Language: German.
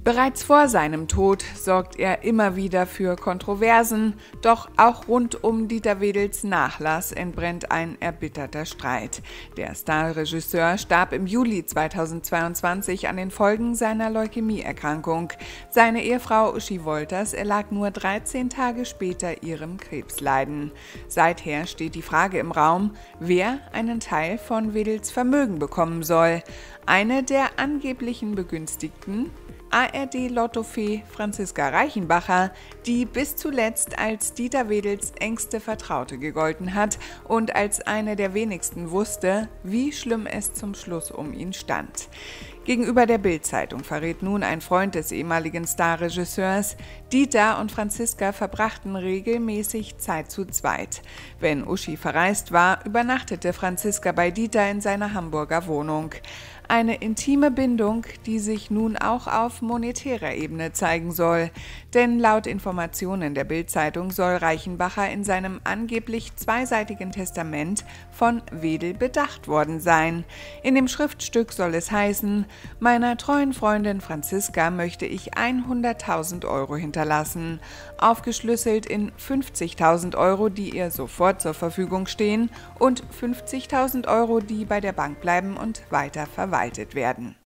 Bereits vor seinem Tod sorgt er immer wieder für Kontroversen, doch auch rund um Dieter Wedels Nachlass entbrennt ein erbitterter Streit. Der Starregisseur starb im Juli 2022 an den Folgen seiner Leukämieerkrankung. Seine Ehefrau Uschi Wolters erlag nur 13 Tage später ihrem Krebsleiden. Seither steht die Frage im Raum, wer einen Teil von Wedels Vermögen bekommen soll. Eine der angeblichen Begünstigten: ARD-Lottofee Franziska Reichenbacher, die bis zuletzt als Dieter Wedels engste Vertraute gegolten hat und als eine der wenigsten wusste, wie schlimm es zum Schluss um ihn stand. Gegenüber der Bild-Zeitung verrät nun ein Freund des ehemaligen Starregisseurs: Dieter und Franziska verbrachten regelmäßig Zeit zu zweit. Wenn Uschi verreist war, übernachtete Franziska bei Dieter in seiner Hamburger Wohnung. Eine intime Bindung, die sich nun auch auf monetärer Ebene zeigen soll. Denn laut Informationen der Bild-Zeitung soll Reichenbacher in seinem angeblich zweiseitigen Testament von Wedel bedacht worden sein. In dem Schriftstück soll es heißen: Meiner treuen Freundin Franziska möchte ich 100.000 Euro hinterlassen, aufgeschlüsselt in 50.000 Euro, die ihr sofort zur Verfügung stehen, und 50.000 Euro, die bei der Bank bleiben und weiter verwaltet werden.